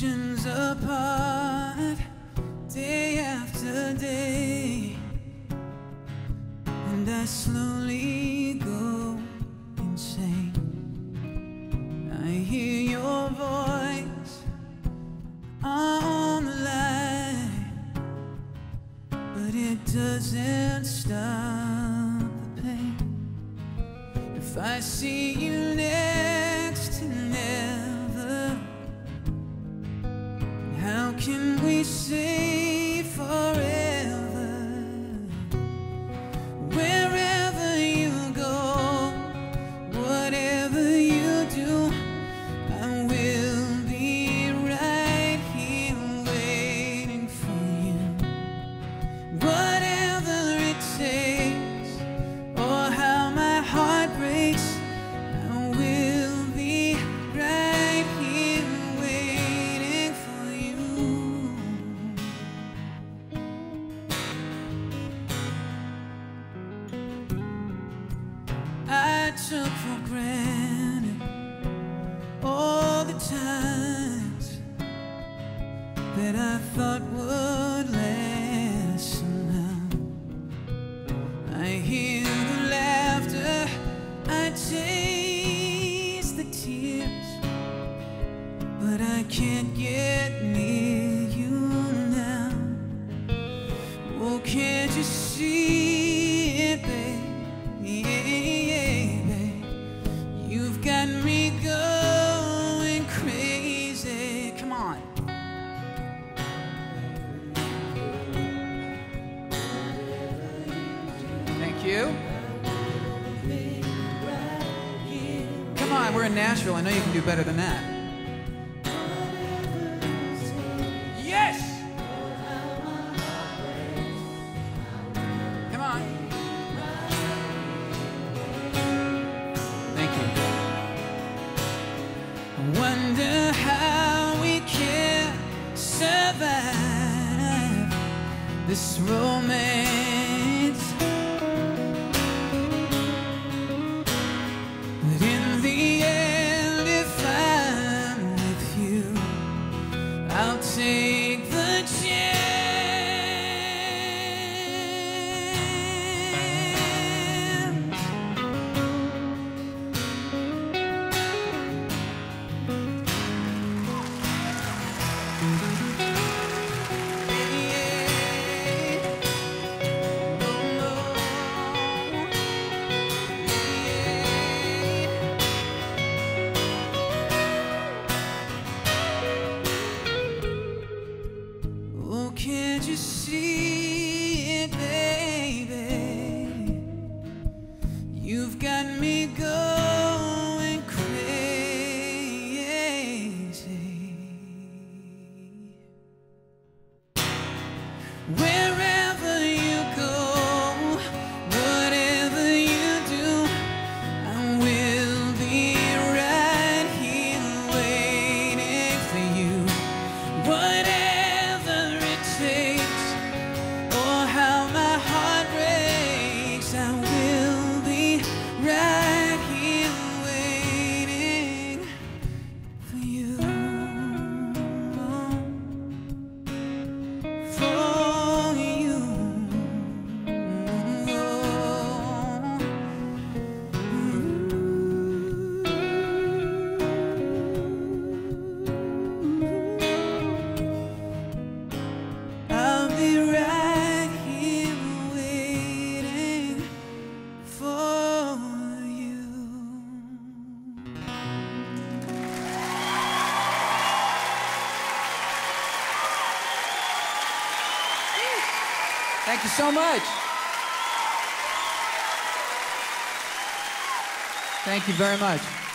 oceans apart, day after day, and I slowly go insane. I hear your voice on the line, but it doesn't stop the pain. If I see you next to never, how can we say forever? Wherever you go, whatever you do, I will be right here waiting for you. Whatever it takes, or how my heart breaks, I will be right here waiting for you. I took for granted all the times that I thought would last somehow. I hear the laughter, I taste the tears, but I can't get near you now. Oh, can't you see it, babe? You've got me going crazy. Come on. Thank you. Come on, we're in Nashville. I know you can do better than that. Yes! Come on. Thank you. I wonder how we can survive this romance. But in the end, if I'm with you, I'll take the chance. Oh, can't you see it, baby? You've got me going crazy. Wherever you go, whatever you do, I will be right here waiting for you. Whatever it takes, or how my heart breaks, I will be right here waiting for you. For you. I'll be right here waiting for you. Thank you so much. Thank you very much.